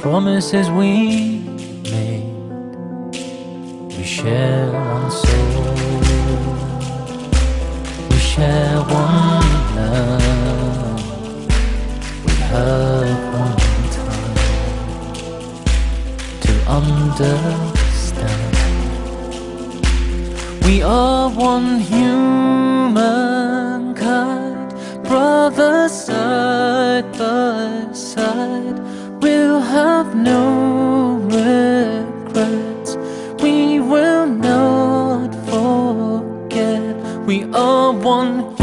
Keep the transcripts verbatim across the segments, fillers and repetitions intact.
promises we made. We share one soul, we share one love, we have one time to understand. We are one humankind, brothers side by side. We'll have no regrets, we will not forget. We are one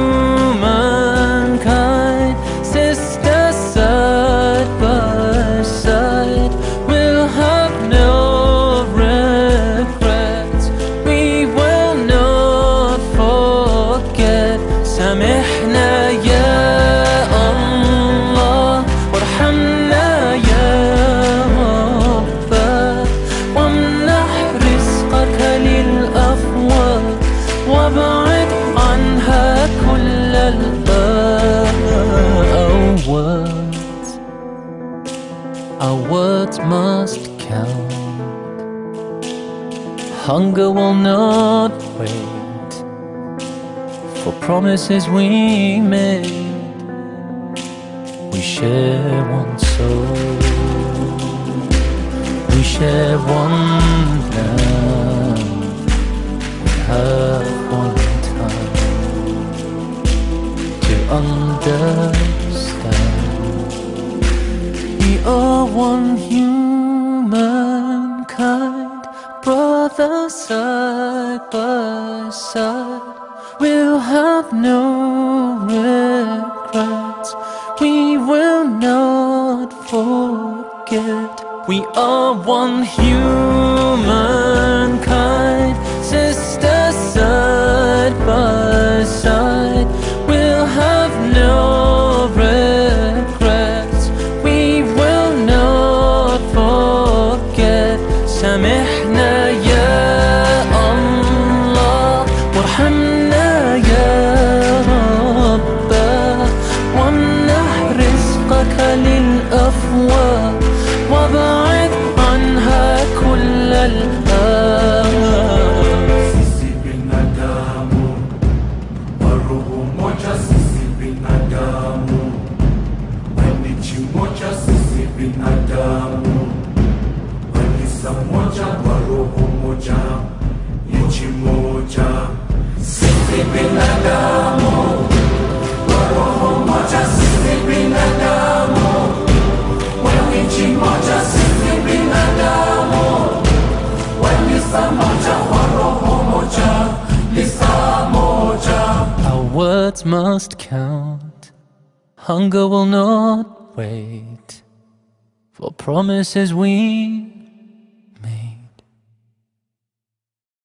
humankind, sisters side by side. We'll have no regrets, we will not forget. سامحنا يا الله وارحمنا يا ربنا، وامنح رزقك للأفواه وابعد عنها كل الآه. Our words, our words must count. Hunger will not wait for promises we made. We share one soul, we share one love, we have one time to understand. We are one humankind, brothers side by side. We'll have no regrets, we will not forget. We are one humankind, sisters side by side. We'll have no regrets, we will not forget. سامحنا يا الله وارحمنا يا ربنا، وامنح رزقك للأفواه وابعد عنها كل الآه. Sisi binadamu wa roho moja, sisi binadamu wa nchi moja, sisi binadamu wa kanisa moja, wa roho moja, nchi moja. Sisi binadamu wa roho moja, sisi binadamu wa nchi moja, sisi binadamu wa kanisa moja, wa roho moja, lisa moja. Our words must count. Hunger will not wait for promises we